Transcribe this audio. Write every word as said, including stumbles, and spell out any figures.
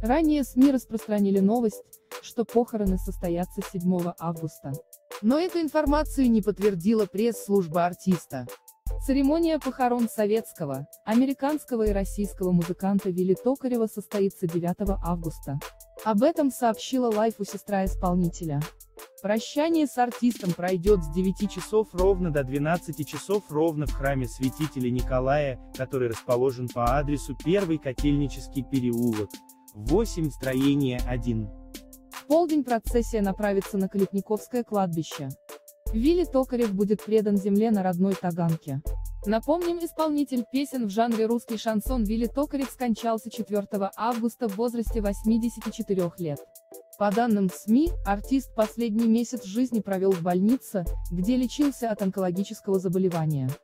Ранее СМИ распространили новость, что похороны состоятся седьмого августа. Но эту информацию не подтвердила пресс-служба артиста. Церемония похорон советского, американского и российского музыканта Вилли Токарева состоится девятого августа. Об этом сообщила Лайфу сестра исполнителя. Прощание с артистом пройдет с девяти часов ровно до двенадцати часов ровно в храме святителя Николая, который расположен по адресу первый Котельнический переулок, восемь, строение один. В полдень процессия направится на Калитниковское кладбище. Вилли Токарев будет предан земле на родной Таганке. Напомним, исполнитель песен в жанре русский шансон Вилли Токарев скончался четвёртого августа в возрасте восьмидесяти четырёх лет. По данным СМИ, артист последний месяц жизни провел в больнице, где лечился от онкологического заболевания.